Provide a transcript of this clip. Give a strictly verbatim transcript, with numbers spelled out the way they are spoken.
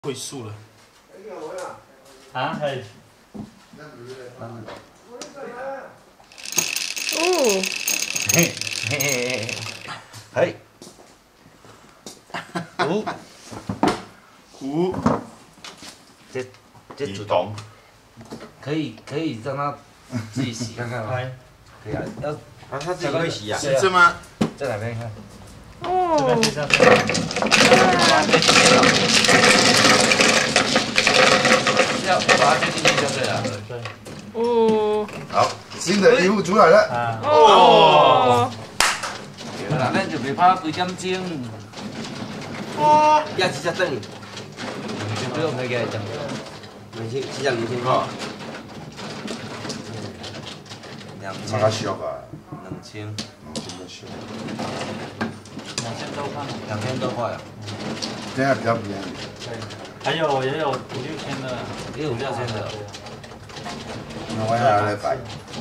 会数了。 啊，系。 哦， 嘿嘿嘿嘿，五五，这这主动，可以可以让他自己洗看看吗？可以啊，要啊，他自己会洗啊？ 是这吗？ 在哪边看？ 哦， 这边这样。 要要把它推进去就对了。 对。 嗯， 好，新的衣服出来了。 啊。 哦， 对啦，咱就袂拍几点钟。 哇，要几只灯？ 不用再给他讲。 两千，几只两千块？ 两那个俗啊， 两千， 两千个俗。 两千多块。 两千多块啊。 这样比较便宜。 对。还有也有五六千的。 也有五六千的。 对啊。 那我也来摆。